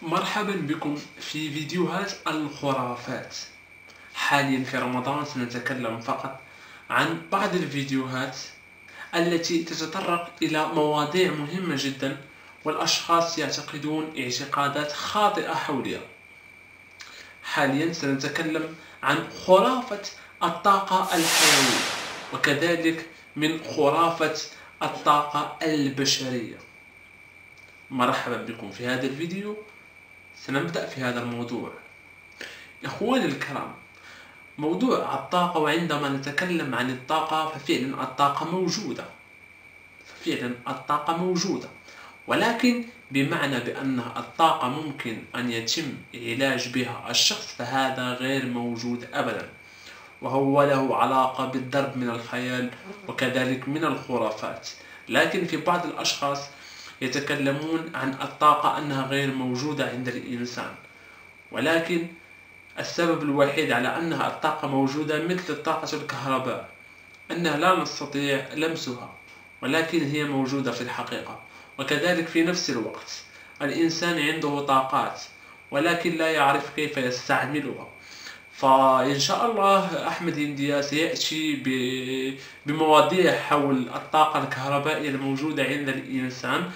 مرحبا بكم في فيديوهات الخرافات. حاليا في رمضان سنتكلم فقط عن بعض الفيديوهات التي تتطرق إلى مواضيع مهمة جدا، والأشخاص يعتقدون اعتقادات خاطئة حولها. حاليا سنتكلم عن خرافة الطاقة الحيوية، وكذلك من خرافة الطاقة البشرية. مرحبا بكم في هذا الفيديو. سنبدأ في هذا الموضوع. إخواني الكرام، موضوع الطاقة، وعندما نتكلم عن الطاقة ففعلا الطاقة موجودة، ولكن بمعنى بأن الطاقة ممكن أن يتم علاج بها الشخص، فهذا غير موجود أبدا، وهو له علاقة بالضرب من الخيال وكذلك من الخرافات. لكن في بعض الأشخاص يتكلمون عن الطاقة أنها غير موجودة عند الإنسان، ولكن السبب الوحيد على أنها الطاقة موجودة مثل طاقة الكهرباء أنها لا نستطيع لمسها، ولكن هي موجودة في الحقيقة. وكذلك في نفس الوقت الإنسان عنده طاقات ولكن لا يعرف كيف يستعملها. فإن شاء الله أحمد ينديا سيأتي بمواضيع حول الطاقة الكهربائية الموجودة عند الإنسان،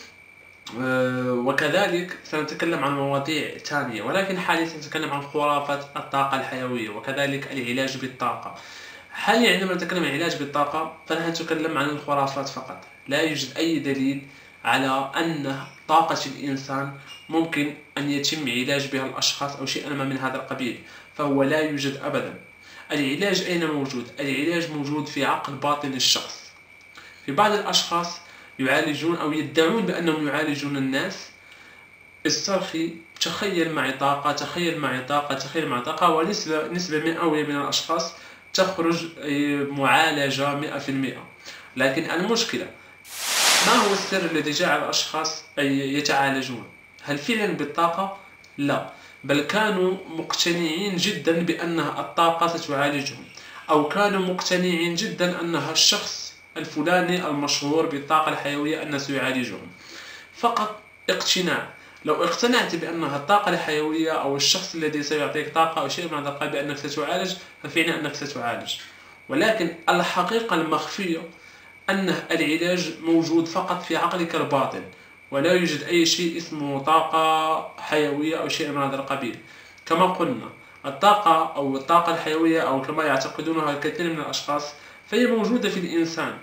وكذلك سنتكلم عن مواضيع ثانية، ولكن حاليا سنتكلم عن خرافة الطاقة الحيوية وكذلك العلاج بالطاقة. حاليا عندما نتكلم عن العلاج بالطاقة فنحن نتكلم عن الخرافات فقط. لا يوجد أي دليل على أن طاقة الإنسان ممكن أن يتم علاج بها الأشخاص أو شيئا ما من هذا القبيل، فهو لا يوجد أبدا. العلاج أين موجود؟ العلاج موجود في عقل باطن الشخص. في بعض الأشخاص يعالجون أو يدعون بأنهم يعالجون الناس. استرخي، تخيل معي طاقة، تخيل معي طاقة، تخيل معي طاقة، ونسبة مئوية من الأشخاص تخرج معالجة 100%. لكن المشكلة، ما هو السر الذي جعل الأشخاص يتعالجون؟ هل فعلا بالطاقة؟ لا، بل كانوا مقتنعين جدا بأنها الطاقة ستعالجهم، أو كانوا مقتنعين جدا أنها الشخص الفلاني المشهور بالطاقة الحيوية أنه سيعالجهم. فقط اقتناع. لو اقتنعت بأنها الطاقة الحيوية أو الشخص الذي سيعطيك طاقة أو شيء من هذا القبيل بأنك ستعالج، ففعلا أنك ستعالج. ولكن الحقيقة المخفية أن العلاج موجود فقط في عقلك الباطن، ولا يوجد أي شيء اسمه طاقة حيوية أو شيء من هذا القبيل. كما قلنا، الطاقة أو الطاقة الحيوية أو كما يعتقدونها الكثير من الأشخاص فهي موجودة في الإنسان،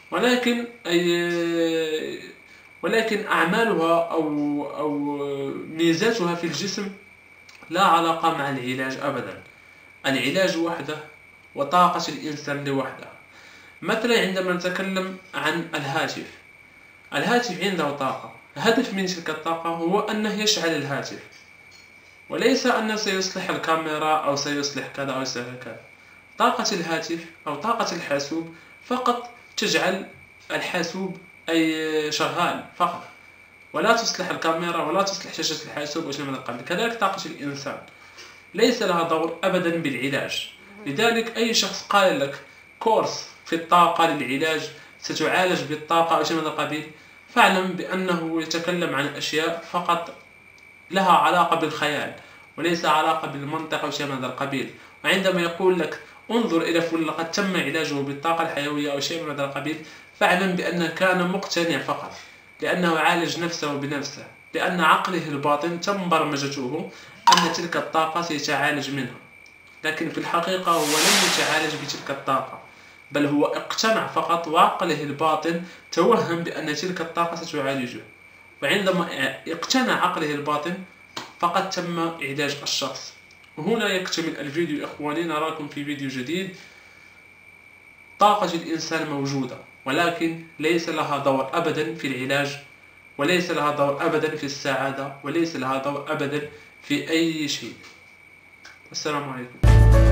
ولكن أعمالها أو ميزاتها في الجسم لا علاقة مع العلاج أبدا. العلاج وحده وطاقة الإنسان لوحدها. مثلا عندما نتكلم عن الهاتف عنده طاقة. الهدف من تلك الطاقة هو أنه يشعل الهاتف، وليس أنه سيصلح الكاميرا أو سيصلح كذا أو سيصلح كذا. طاقة الهاتف أو طاقة الحاسوب فقط تجعل الحاسوب أي شغال فقط، ولا تصلح الكاميرا ولا تصلح شاشة الحاسوب أو شيء من القبيل. كذلك طاقة الإنسان ليس لها دور أبدا بالعلاج. لذلك أي شخص قال لك كورس في الطاقة للعلاج، ستعالج بالطاقة أو شيء من القبيل، فاعلم بأنه يتكلم عن أشياء فقط لها علاقة بالخيال وليس علاقة بالمنطق أو شيء من هذا القبيل. وعندما يقول لك انظر إلى فلان لقد تم علاجه بالطاقة الحيوية أو شيء من هذا القبيل، فاعلم بأنه كان مقتنع فقط، لأنه عالج نفسه بنفسه، لأن عقله الباطن تم برمجته أن تلك الطاقة سيتعالج منها. لكن في الحقيقة هو لم يتعالج بتلك الطاقة، بل هو اقتنع فقط، وعقله الباطن توهم بأن تلك الطاقة ستعالجه. وعندما اقتنع عقله الباطن فقد تم علاج الشخص. وهنا يكتمل الفيديو إخواني، نراكم في فيديو جديد. طاقة الإنسان موجودة، ولكن ليس لها دور أبدا في العلاج، وليس لها دور أبدا في السعادة، وليس لها دور أبدا في أي شيء. السلام عليكم.